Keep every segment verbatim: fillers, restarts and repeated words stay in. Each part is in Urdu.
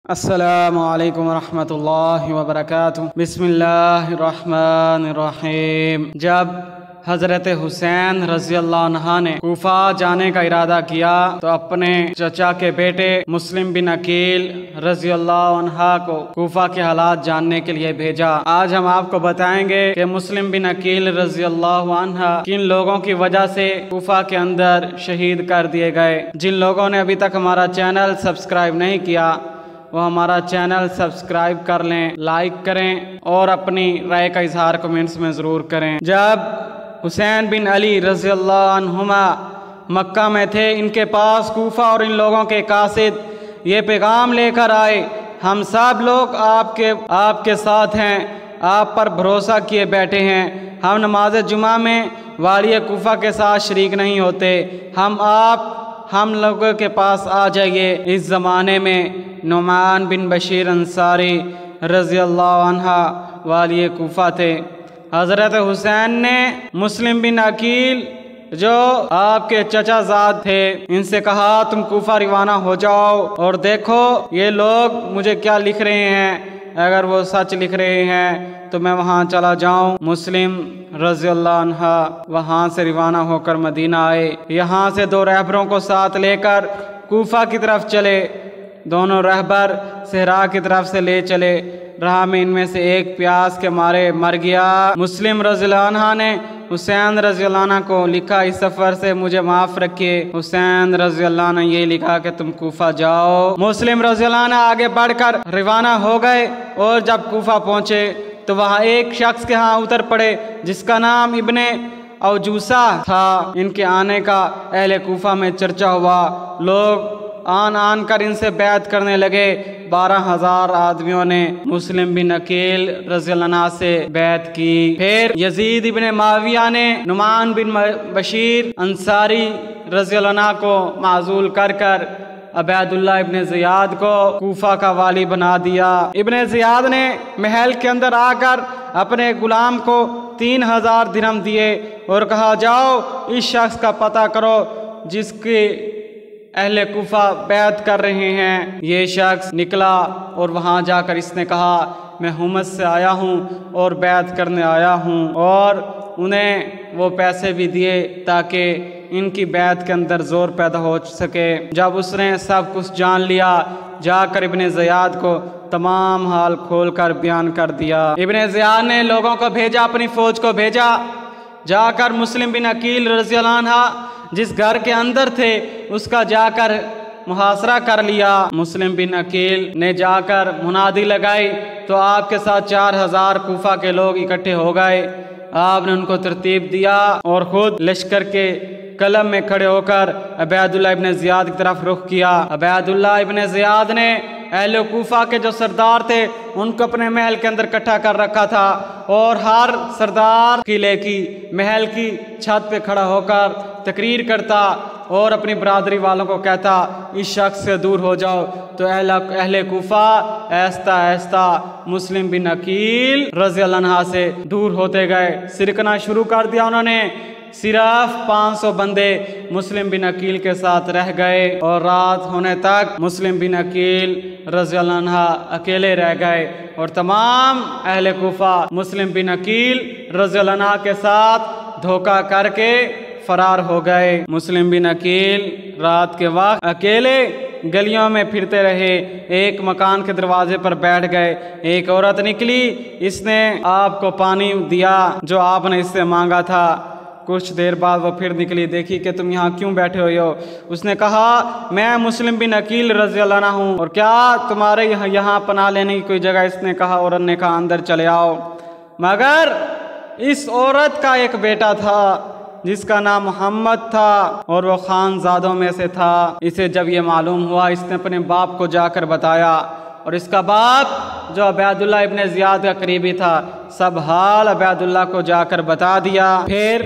السلام علیکم ورحمۃ اللہ وبرکاتہ۔ بسم اللہ الرحمن الرحیم۔ جب حضرت حسین رضی اللہ عنہ نے کوفہ جانے کا ارادہ کیا تو اپنے چچا کے بیٹے مسلم بن عقیل رضی اللہ عنہ کو کوفہ کے حالات جاننے کے لیے بھیجا۔ آج ہم آپ کو بتائیں گے کہ مسلم بن عقیل رضی اللہ عنہ کن لوگوں کی وجہ سے کوفہ کے اندر شہید کر دیے گئے۔ جن لوگوں نے ابھی تک ہمارا چینل سبسکرائب نہیں کیا وہ ہمارا چینل سبسکرائب کر لیں، لائک کریں اور اپنی رائے کا اظہار کمنٹس میں ضرور کریں۔ جب حسین بن علی رضی اللہ عنہما مکہ میں تھے، ان کے پاس کوفہ اور ان لوگوں کے قاصد یہ پیغام لے کر آئے، ہم سب لوگ آپ کے آپ کے ساتھ ہیں، آپ پر بھروسہ کیے بیٹھے ہیں، ہم نماز جمعہ میں والی کوفہ کے ساتھ شریک نہیں ہوتے، ہم آپ ہم لوگوں کے پاس آ جائیے۔ اس زمانے میں نعمان بن بشیر انصاری رضی اللہ عنہ والی کوفہ تھے۔ حضرت حسین نے مسلم بن عقیل جو آپ کے چچا زاد تھے ان سے کہا تم کوفہ روانہ ہو جاؤ اور دیکھو یہ لوگ مجھے کیا لکھ رہے ہیں، اگر وہ سچ لکھ رہے ہیں تو میں وہاں چلا جاؤں۔ مسلم رضی اللہ عنہ وہاں سے روانہ ہو کر مدینہ آئے، یہاں سے دو رہبروں کو ساتھ لے کر کوفہ کی طرف چلے۔ دونوں رہبر صحرا کی طرف سے لے چلے، راہ میں ان میں سے ایک پیاس کے مارے مر گیا۔ مسلم رضی اللہ عنہ نے حسین رضی اللہ عنہ کو لکھا اس سفر سے مجھے معاف رکھیے۔ حسین رضی اللہ عنہ یہ لکھا کہ تم کوفہ جاؤ۔ مسلم رضی اللہ عنہ آگے بڑھ کر روانہ ہو گئے اور جب کوفہ پہنچے تو وہاں ایک شخص کے ہاں اتر پڑے جس کا نام ابن اوجوسہ تھا۔ ان کے آنے کا اہل کوفہ میں چرچا ہوا، لوگ آن آن کر ان سے بیعت کرنے لگے۔ بارہ ہزار آدمیوں نے مسلم بن عقیل رضی اللہ عنہ سے بیعت کی۔ پھر یزید ابن معاویہ نے نعمان بن بشیر انصاری رضی اللہ عنہ کو معزول کر کر عبید اللہ ابن زیاد کو کوفہ کا والی بنا دیا۔ ابن زیاد نے محل کے اندر آ کر اپنے غلام کو تین ہزار درہم دیے اور کہا جاؤ اس شخص کا پتہ کرو جس کی اہل کوفہ بیعت کر رہے ہیں۔ یہ شخص نکلا اور وہاں جا کر اس نے کہا میں حمص سے آیا ہوں اور بیعت کرنے آیا ہوں، اور انہیں وہ پیسے بھی دیے تاکہ ان کی بیعت کے اندر زور پیدا ہو سکے۔ جب اس نے سب کچھ جان لیا جا کر ابن زیاد کو تمام حال کھول کر بیان کر دیا۔ ابن زیاد نے لوگوں کو بھیجا، اپنی فوج کو بھیجا، جا کر مسلم بن عقیل رضی اللہ عنہ جس گھر کے اندر تھے اس کا جا کر محاصرہ کر لیا۔ مسلم بن عقیل نے جا کر منادی لگائی تو آپ کے ساتھ چار ہزار کوفہ کے لوگ اکٹھے ہو گئے۔ آپ نے ان کو ترتیب دیا اور خود لشکر کے قلم میں کھڑے ہو کر عبید اللہ ابن زیاد کی طرف رخ کیا۔ عبید اللہ ابن زیاد نے اہل کوفہ کے جو سردار تھے ان کو اپنے محل کے اندر اکٹھا کر رکھا تھا، اور ہر سردار قلعے کی محل کی چھت پہ کھڑا ہو کر تقریر کرتا اور اپنی برادری والوں کو کہتا اس شخص سے دور ہو جاؤ۔ تو اہل اہل کوفہ ایستا ایستا مسلم بن عقیل رضی اللہ عنہ سے دور ہوتے گئے، سرکنا شروع کر دیا انہوں نے۔ صرف پانچ سو بندے مسلم بن عقیل کے ساتھ رہ گئے اور رات ہونے تک مسلم بن عقیل رضی اللہ عنہ اکیلے رہ گئے، اور تمام اہل کوفہ مسلم بن عقیل رضی اللہ عنہ کے ساتھ دھوکہ کر کے فرار ہو گئے۔ مسلم بن عقیل رات کے وقت اکیلے گلیوں میں پھرتے رہے، ایک مکان کے دروازے پر بیٹھ گئے، ایک عورت نکلی، اس نے آپ کو پانی دیا جو آپ نے اس سے مانگا تھا۔ کچھ دیر بعد وہ پھر نکلی، دیکھی کہ تم یہاں کیوں بیٹھے ہوئے ہو؟ اس نے کہا میں مسلم بن عقیل رضی اللہ عنہ ہوں، اور کیا تمہارے یہاں پناہ لینے کی کوئی جگہ؟ اس نے کہا، عورت نے کہا اندر چلے آؤ۔ مگر اس عورت کا ایک بیٹا تھا جس کا نام محمد تھا اور وہ خانزادوں میں سے تھا۔ اسے جب یہ معلوم ہوا اس نے اپنے باپ کو جا کر بتایا، اور اس کا باپ جو عبید اللہ ابن زیاد کا قریبی تھا سب حال عبید اللہ کو جا کر بتا دیا۔ پھر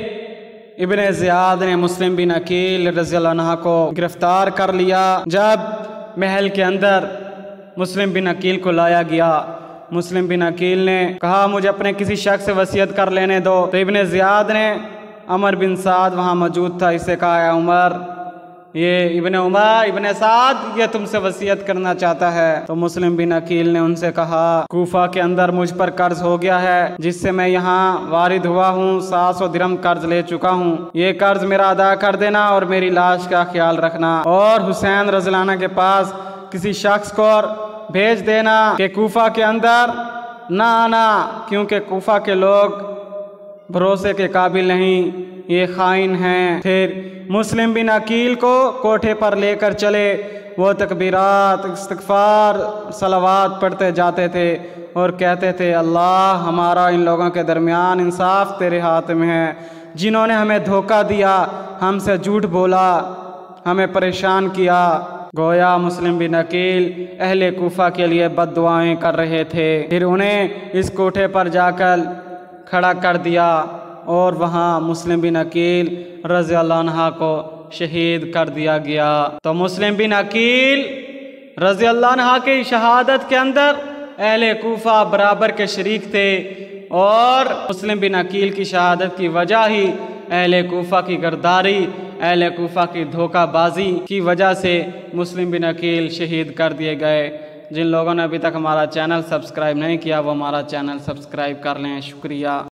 ابن زیاد نے مسلم بن عقیل رضی اللہ عنہ کو گرفتار کر لیا۔ جب محل کے اندر مسلم بن عقیل کو لایا گیا، مسلم بن عقیل نے کہا مجھے اپنے کسی شخص سے وصیت کر لینے دو، تو ابن زیاد نے عمر بن سعد وہاں موجود تھا، اسے کہا اے عمر یہ ابن عمر ابن سعد یہ تم سے وصیت کرنا چاہتا ہے۔ تو مسلم بن عقیل نے ان سے کہا کوفہ کے اندر مجھ پر قرض ہو گیا ہے جس سے میں یہاں وارد ہوا ہوں، سات سو درہم قرض لے چکا ہوں، یہ قرض میرا ادا کر دینا اور میری لاش کا خیال رکھنا، اور حسین رضی اللہ عنہ کے پاس کسی شخص کو بھیج دینا کہ کوفہ کے اندر نہ آنا، کیونکہ کوفہ کے لوگ بھروسے کے قابل نہیں، یہ خائن ہیں۔ پھر مسلم بن عقیل کو کوٹھے پر لے کر چلے، وہ تکبیرات استغفار صلوات پڑھتے جاتے تھے اور کہتے تھے اللہ ہمارا ان لوگوں کے درمیان انصاف تیرے ہاتھ میں ہے، جنہوں نے ہمیں دھوکہ دیا، ہم سے جھوٹ بولا، ہمیں پریشان کیا۔ گویا مسلم بن عقیل اہل کوفہ کے لیے بد دعائیں کر رہے تھے۔ پھر انہیں اس کوٹھے پر جا کر کھڑا کر دیا اور وہاں مسلم بن عقیل رضی اللہ عنہ کو شہید کر دیا گیا۔ تو مسلم بن عقیل رضی اللہ عنہ کی شہادت کے اندر اہل کوفہ برابر کے شریک تھے، اور مسلم بن عقیل کی شہادت کی وجہ ہی اہل کوفہ کی غداری، اہل کوفہ کی دھوکہ بازی کی وجہ سے مسلم بن عقیل شہید کر دیے گئے۔ جن لوگوں نے ابھی تک ہمارا چینل سبسکرائب نہیں کیا وہ ہمارا چینل سبسکرائب کر لیں۔ شکریہ۔